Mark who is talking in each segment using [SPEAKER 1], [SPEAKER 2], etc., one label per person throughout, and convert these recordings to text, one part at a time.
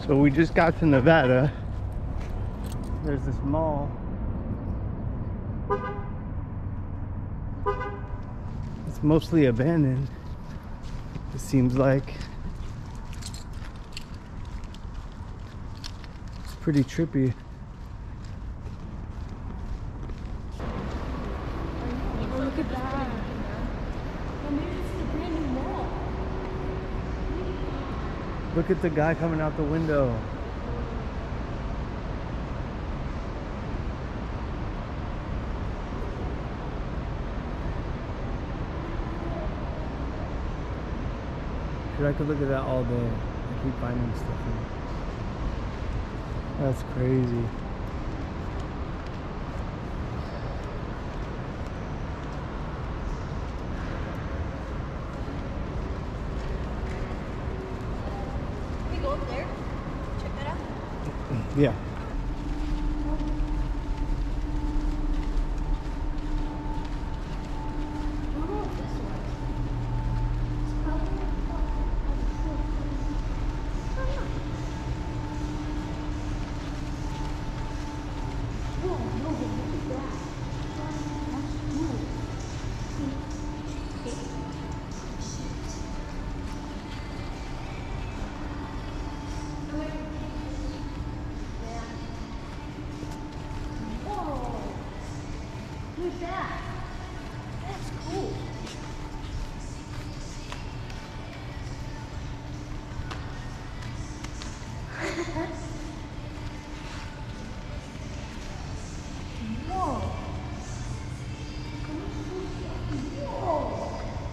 [SPEAKER 1] So we just got to Nevada. There's this mall. It's mostly abandoned, it seems like. It's pretty trippy.
[SPEAKER 2] Look at that. Maybe this is a brand new mall.
[SPEAKER 1] Look at the guy coming out the window. Dude, I could look at that all day. I keep finding stuff in it. That's crazy.
[SPEAKER 2] Can we go up there? Check that out.
[SPEAKER 1] Yeah.
[SPEAKER 2] Who's that? That's cool. Whoa. Whoa.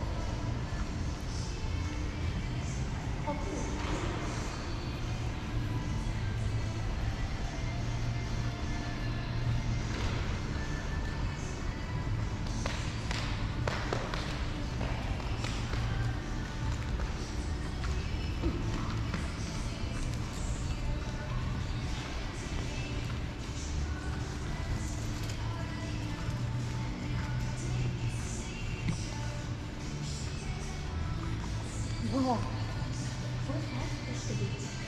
[SPEAKER 2] Whoa. What's that supposed to be?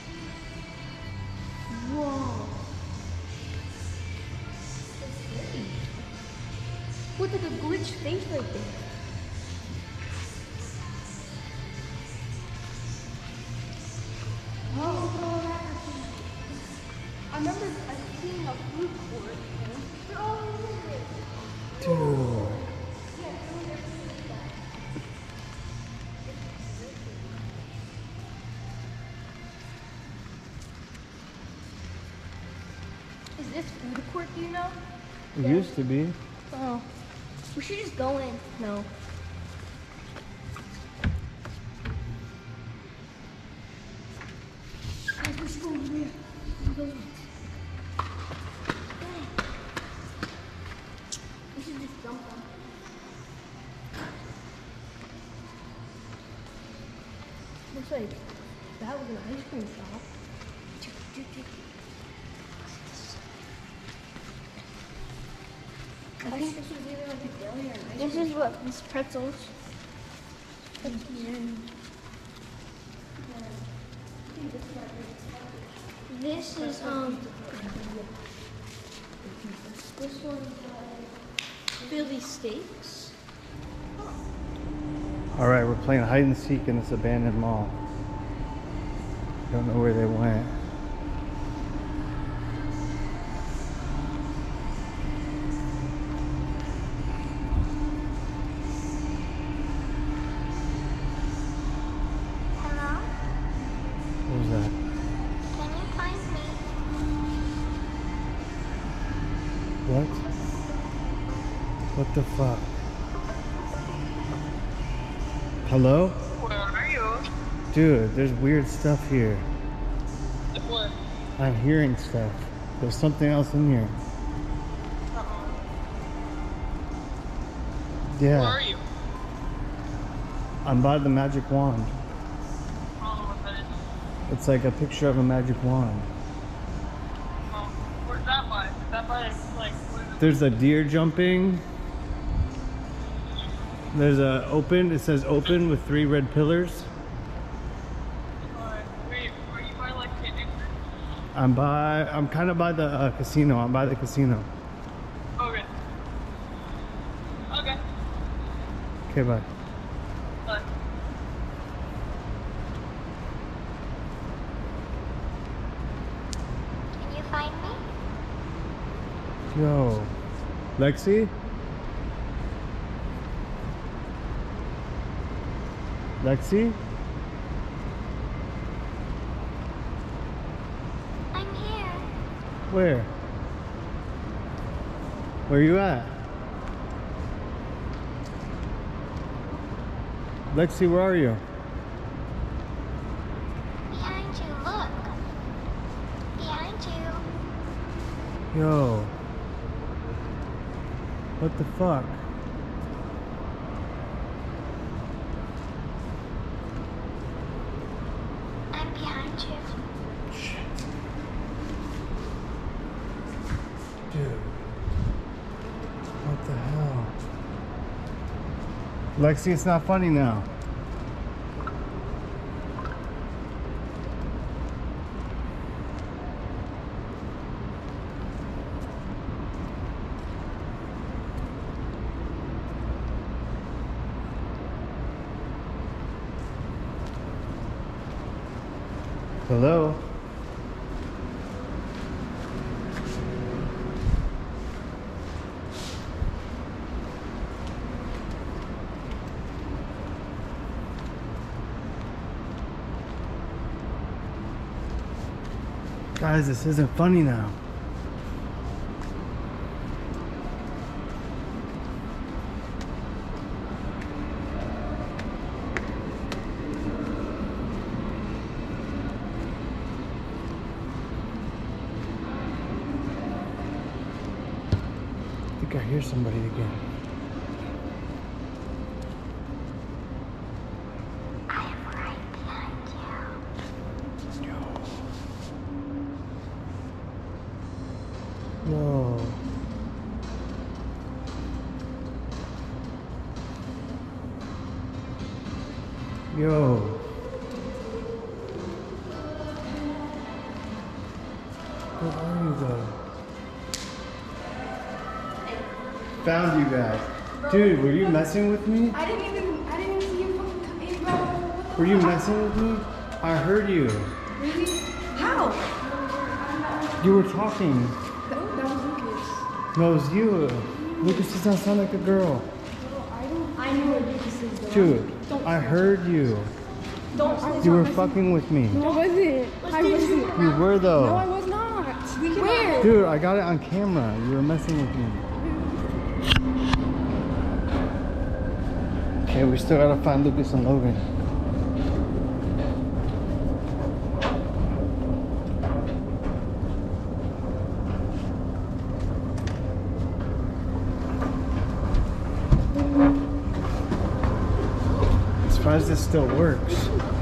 [SPEAKER 2] Whoa. That's pretty. What's like a glitch face right there? Oh, I remember seeing a food court.
[SPEAKER 1] Dude.
[SPEAKER 2] Is this food court, do you know?
[SPEAKER 1] It used to be.
[SPEAKER 2] Oh. We should just go in. No. Guys, we should go over there. We should just jump on. Looks like that was an ice cream shop. I think this was either like a deli or an ice cream. This is what? These pretzels. This is this one's Philly steaks.
[SPEAKER 1] All right, we're playing hide and seek in this abandoned mall. Don't know where they went.
[SPEAKER 2] Hello?
[SPEAKER 1] What was that?
[SPEAKER 2] Can you find me?
[SPEAKER 1] What? What the fuck? Hello?
[SPEAKER 3] Where are you?
[SPEAKER 1] Dude, there's weird stuff here.
[SPEAKER 3] What?
[SPEAKER 1] I'm hearing stuff. There's something else in here. Yeah.
[SPEAKER 3] Where are you?
[SPEAKER 1] I'm by the magic wand.
[SPEAKER 3] I don't know what that is.
[SPEAKER 1] It's like a picture of a magic wand.
[SPEAKER 3] Oh, where's that by? Is that by, like, what is it?
[SPEAKER 1] There's a deer jumping. There's a open, it says open with 3 red pillars.
[SPEAKER 3] Alright, wait, are you by, like, Kid Icarus?
[SPEAKER 1] I'm kind of by the casino. I'm by the casino.
[SPEAKER 3] Okay. Okay.
[SPEAKER 1] Okay, bye.
[SPEAKER 3] Bye.
[SPEAKER 2] Can you find me?
[SPEAKER 1] Yo, Lexi? Lexi?
[SPEAKER 2] I'm here.
[SPEAKER 1] Where? Where you at? Lexi, where are you?
[SPEAKER 2] Behind you, look. Behind you.
[SPEAKER 1] Yo. What the fuck?
[SPEAKER 2] I'm behind you.
[SPEAKER 1] Dude. What the hell? Lexi, it's not funny now. Hello? Guys, this isn't funny now. I think I hear somebody again.
[SPEAKER 2] I am right behind you.
[SPEAKER 1] Yo. Yo. Where are you guys? Found you guys. Dude, were you messing with me?
[SPEAKER 2] I didn't even see you fucking come in, bro.
[SPEAKER 1] Were you messing with me? I heard you.
[SPEAKER 2] Really? How?
[SPEAKER 1] You were talking.
[SPEAKER 2] That was Lucas.
[SPEAKER 1] No, it was you. Lucas does not sound like a girl.
[SPEAKER 2] I know what Lucas is, though.
[SPEAKER 1] Dude, I heard you.
[SPEAKER 2] Don't.
[SPEAKER 1] You were fucking with me.
[SPEAKER 2] No, I wasn't. I wasn't.
[SPEAKER 1] You were though.
[SPEAKER 2] No, I was not. Where?
[SPEAKER 1] Dude, I got it on camera. You were messing with me. Okay, we still gotta find Lucas and Logan. I'm surprised this still works.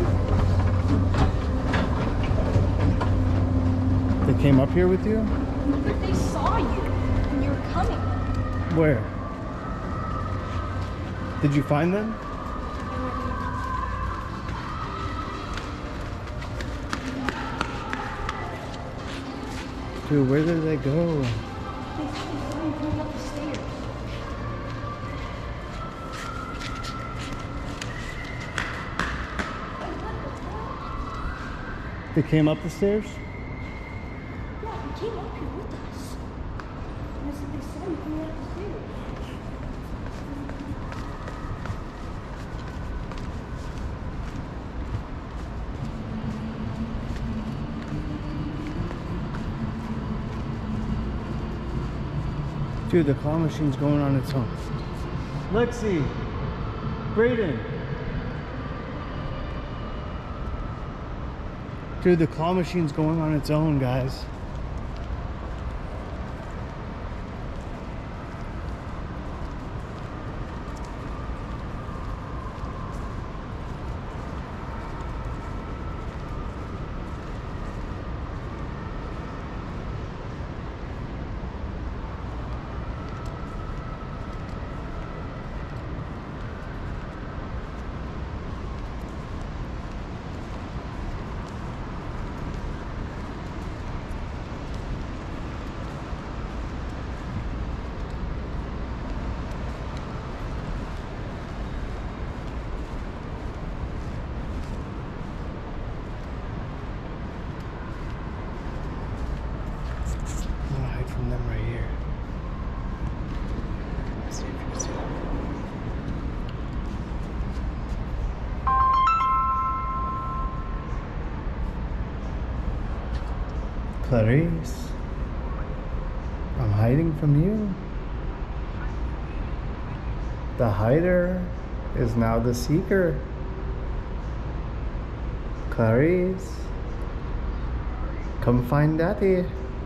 [SPEAKER 1] They came up here with you?
[SPEAKER 2] They saw you when you were coming.
[SPEAKER 1] Where? Did you find them? Dude, where did they go?
[SPEAKER 2] They saw you going up the stairs.
[SPEAKER 1] They came up the stairs?
[SPEAKER 2] Yeah, they came up here with us. And I said they saw you going up the stairs.
[SPEAKER 1] Dude, the claw machine's going on its own. Lexi! Brayden! Dude, the claw machine's going on its own, guys. Clarice, I'm hiding from you. The hider is now the seeker. Clarice, come find Daddy.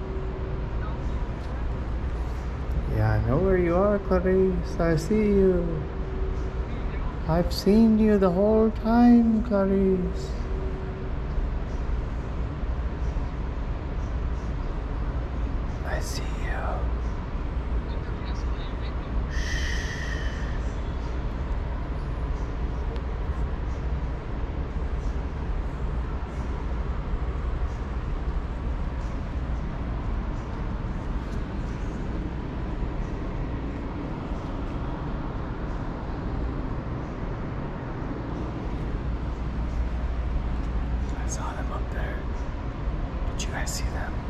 [SPEAKER 1] Yeah, I know where you are, Clarice. I see you. I've seen you the whole time, Clarice. I see you. I saw them up there. Did you guys see them?